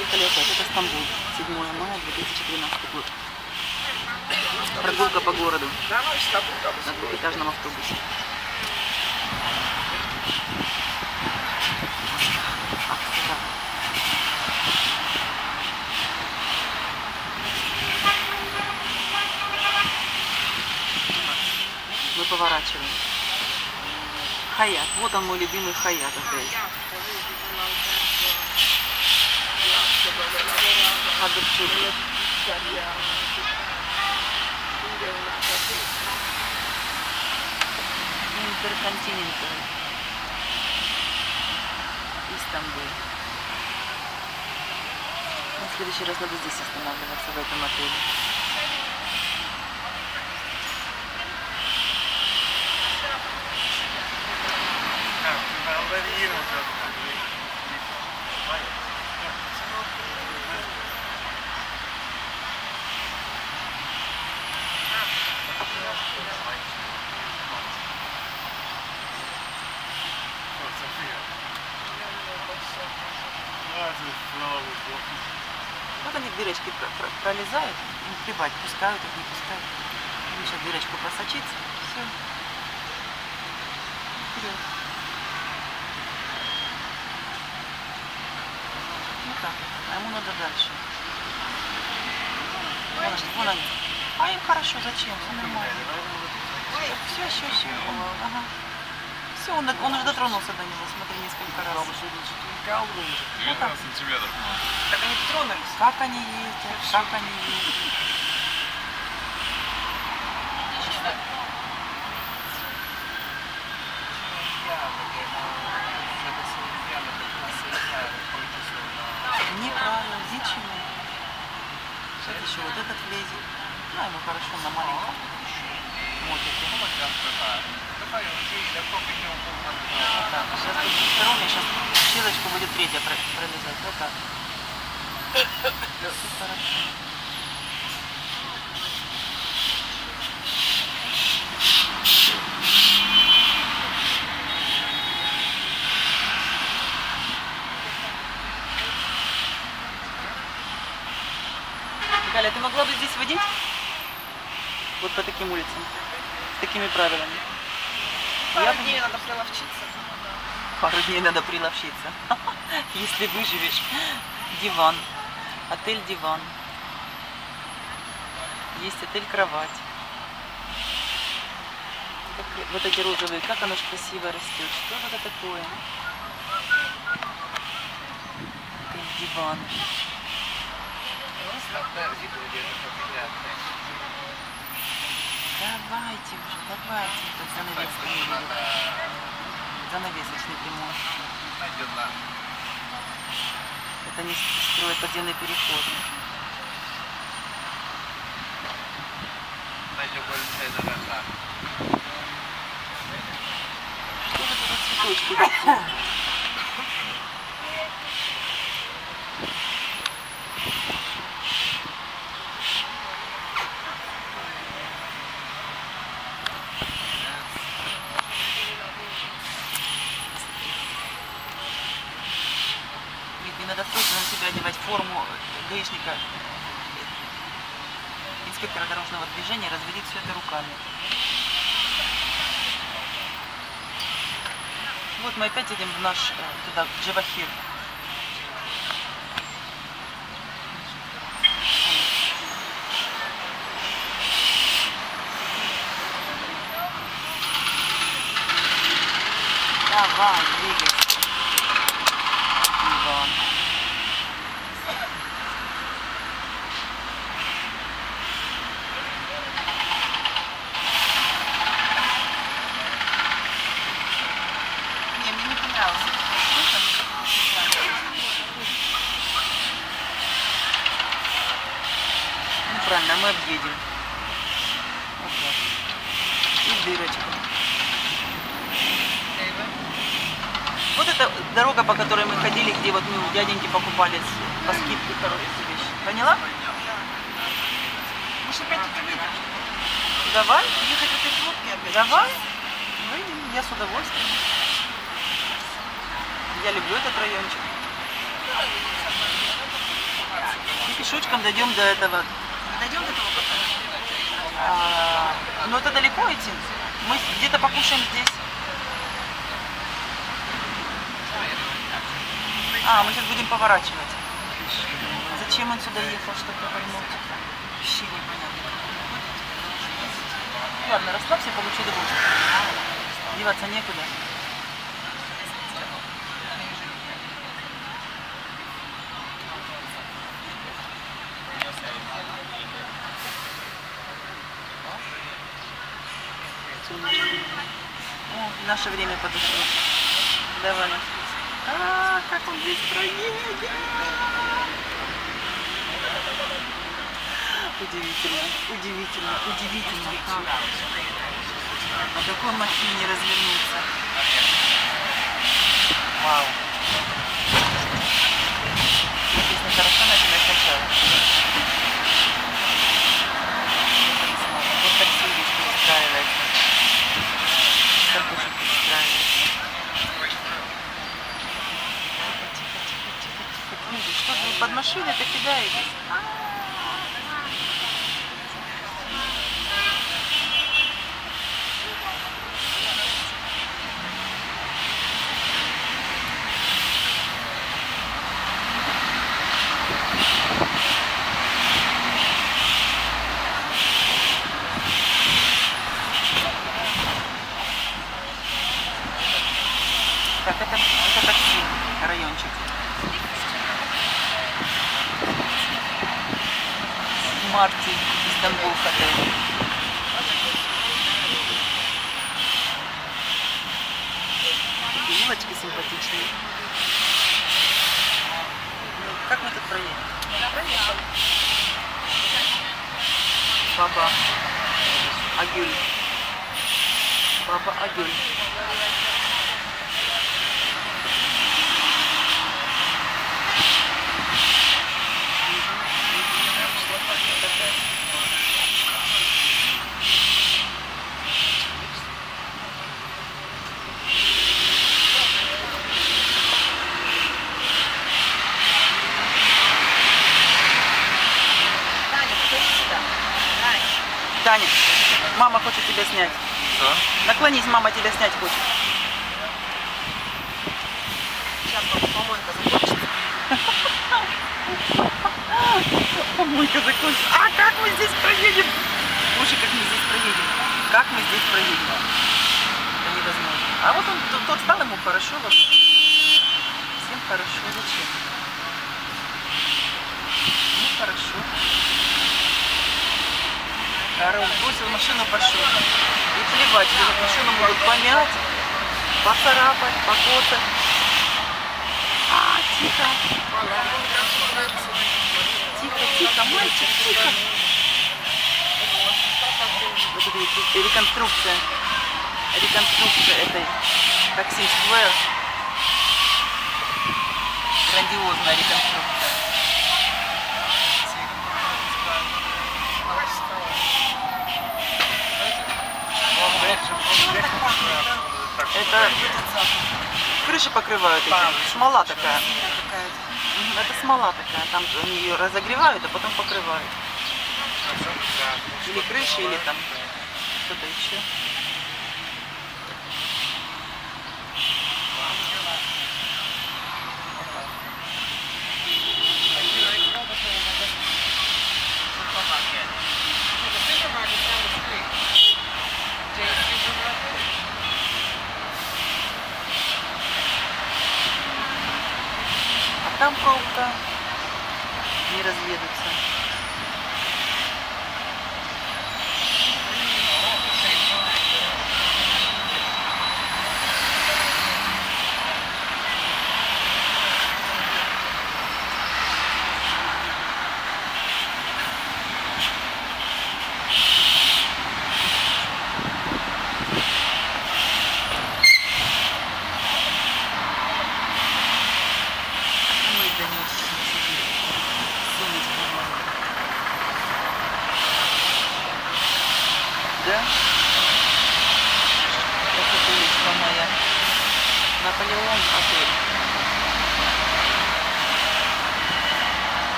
поехали опять. Это Стамбул. 7 мая 2013 год. Прогулка по городу на двухэтажном автобусе. Мы поворачиваем. Хаят. Вот он, мой любимый Хаят опять. Интерконтиненталь. Стамбул. В следующий раз надо здесь останавливаться, в этом отеле. Вот они в дырочки пролезают, им плевать, пускают их, не пускают. Сейчас в дырочку просочится, все. Вперед. Ну так, а ему надо дальше. Вон они. А им хорошо, зачем? Все нормально. Все. Ага. Все, он уже дотронулся до него, смотри, несколько раз. Ну, как? Так они тронулись. Как они ездят, как они ездят. Неправильно, ничего. Сейчас еще вот этот влезет. Ну, ему хорошо на маленьком мотике. Вот так. Сейчас тут со стороны, сейчас щелочку будет третья пролезать. Вот так. Все хорошо. Галя, ты могла бы здесь водить? Вот по таким улицам, с такими правилами. Пару дней надо приловчиться. Пару дней надо приловчиться. Если выживешь. Диван. Отель Диван. Есть отель Кровать. Вот эти розовые, как оно ж красиво растет. Что же это такое? Отель Диван. Давайте уже, давайте. Тут занавесочный прямой. Это не строят подземный переход. Что это за цветочки такие? Не надо срочно на себя одевать форму гаишника, инспектора дорожного движения, разводить все это руками. Вот мы опять идем в наш, туда, в Джавахир. Давай, двигайся. Иван. Не, мне не понравилось. Ну правильно, мы объедем. Вот так. И дырочку. Вот это дорога, по которой мы ходили, где вот мы у дяденьки покупали по скидке хорошие вещи. Поняла? Может, опять это выйдем? Давай. Ехать в этой пробке опять? Давай. Выйдем. Я с удовольствием. Я люблю этот райончик. пешочком дойдем до этого. Дойдем до того кафе? Но это далеко идти. Мы где-то покушаем здесь. Мы сейчас будем поворачивать. Зачем он сюда ехал, чтобы повернуть? Вообще непонятно. Ладно, расслабься, получи удовольствие. Деваться некуда. О, наше время подошло. Давай. Как он здесь проедет. Удивительно, удивительно, удивительно. На какой машине развернуться? Вау. Песня хорошо начинает сначала. Вот так видишь, перестраивается. Так очень перестраивается. Тихо. Что вы под машиной-то кидаетесь? Так, это такси, райончик. Марти, Истанбул хотел. Девочки симпатичные. Как мы тут проедем? Проехали. Баба Агюль. Баба Агюль. Таня, мама хочет тебя снять. Да? Наклонись, мама тебя снять хочет. Сейчас помойка закончится. Помойка закончится. Как мы здесь проедем? Слушай, как мы здесь проедем. Как мы здесь проедем? Это невозможно. А вот он, тот стал, ему хорошо. Вот. Всем хорошо. Зачем? Ну, хорошо. Бросил машину, пошел. И плевать, что эту машину могут помять, поцарапать, покоцать. Тихо. Тихо, тихо, мальчик, тихо. Вот это реконструкция. Реконструкция этой Taksim Square. Грандиозная реконструкция. Это крыши покрывают этим. Смола такая. Это смола такая. Там они ее разогревают, а потом покрывают. Или крыши, или там что-то еще. Там пробка, не разъедутся. Солнечко.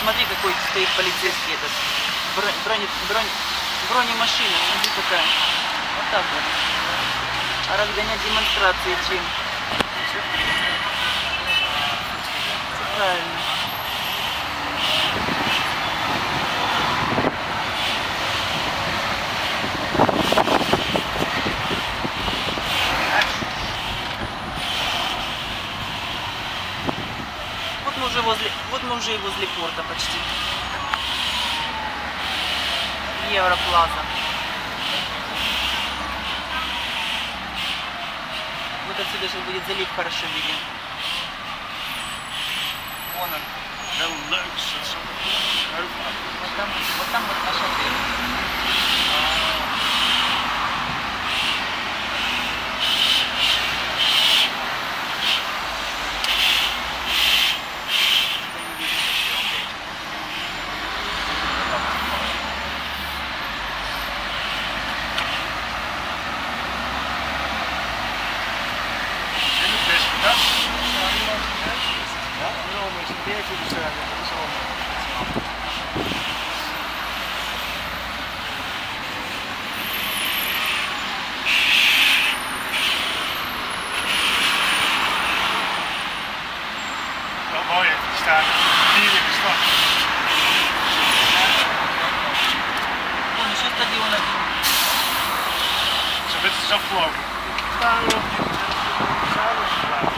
смотри, какой стоит полицейский этот. Бронемашина, смотри какая. Вот так вот. А разгонять демонстрации чем? Все правильно. Вот мы уже и возле порта почти. Европлаза. Вот отсюда сейчас будет залив хорошо виден. Вон он. Вот там вот наш отель. Mooi, er staan hier in de stad. Вон еще стадион один. Zo'n wedstrijd is afgelopen. Staan we op die zadels gelaten.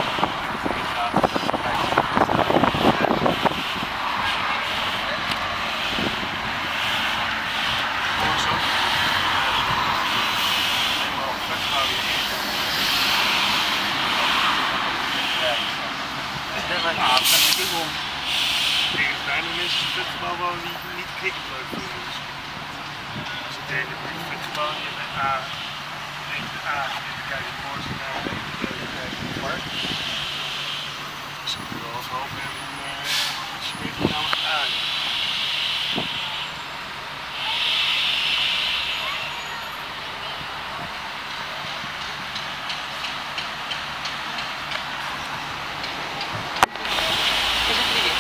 Давай, бегом. Tegen bijna mensen het futgebal wonen die niet cricket leuk vinden. Dus als het hele futgebal je met A, neemt de A en dan kijk je morgen naar het park. Dus ik wil wel eens hopen dat ze weer namelijk A. Скажи привет.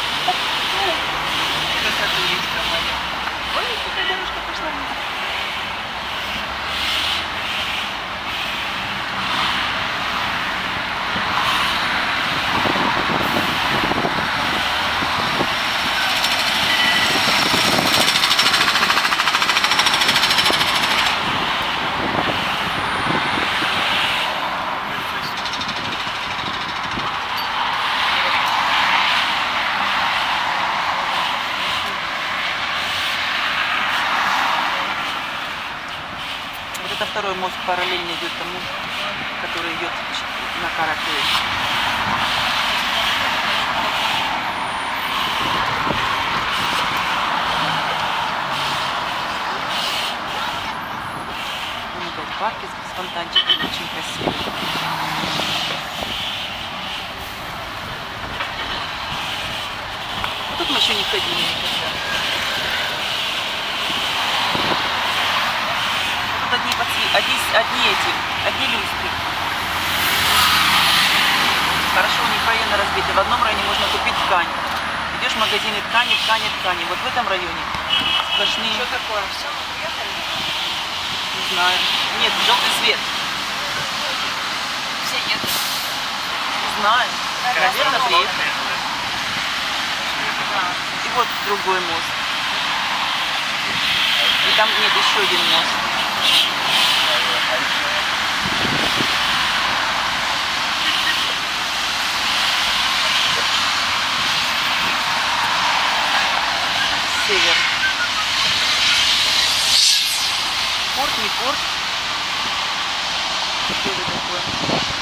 Красотулечка моя. Ой, какая дорожка пошла. Вот это второй мост параллельно идет тому, который идет на Каракере. Вон опять парки с фонтанчиками, очень красиво. Вот тут мы еще не ходили никогда. Одни люстры. Хорошо, у них районы разбиты. В одном районе можно купить ткань. Идешь в магазины ткани. Вот в этом районе сплошные. Что такое? Все, мы приехали? Не знаю. Нет, желтый свет. Все едут. Не знаю. Наверное, приехали. И вот другой мост. И там нет, еще один мост. Север. Порт, не порт. Что это такое?